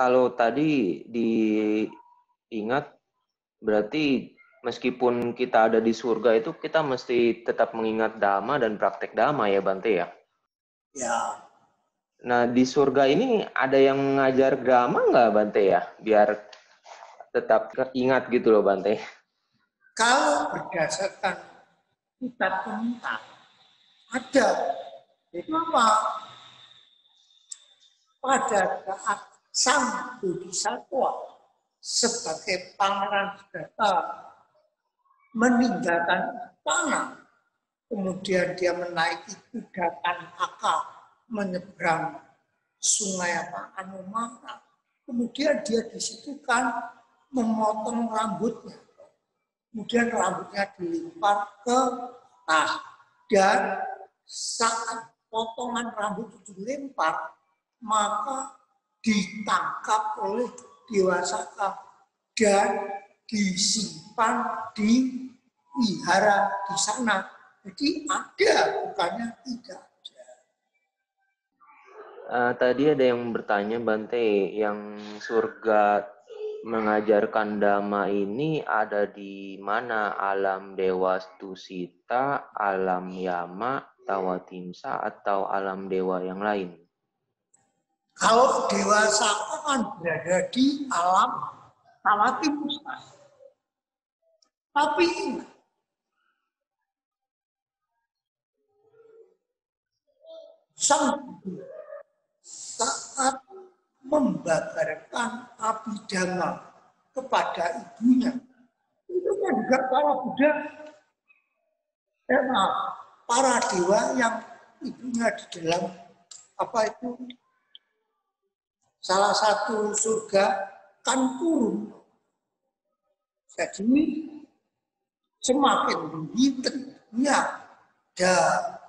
kalau tadi diingat, berarti meskipun kita ada di surga itu kita mesti tetap mengingat dhamma dan praktek dhamma ya Bante ya? Ya. Nah di surga ini ada yang ngajar dhamma nggak Bante ya? Biar tetap ingat gitu loh Bante. Kalau berdasarkan kitab komentar, ada. Itu apa? Pada saat sang bodhisattva sebagai pangeran Siddhartha meninggalkan istana, kemudian dia menaiki kuda Kanaka menyeberang sungai Anomata, kemudian dia di situ kan memotong rambutnya, kemudian rambutnya dilempar ke tas, dan saat potongan rambut itu dilempar, maka ditangkap oleh Dewa Saka dan disimpan di wihara di sana. Jadi ada, bukannya tidak ada. Tadi ada yang bertanya Bante, yang surga mengajarkan dhamma ini ada di mana? Alam Dewa Stusita, alam Yama, Tawatimsa, atau alam dewa yang lain? Kalau Dewa Saka kan berada di alam Tawatimsa. Tapi ingat, sang Buddha saat membabarkan abhidhamma kepada ibunya, itu kan juga para Buddha, para dewa yang ibunya di dalam apa itu salah satu surga kan turun. Jadi semakin tinggi tentunya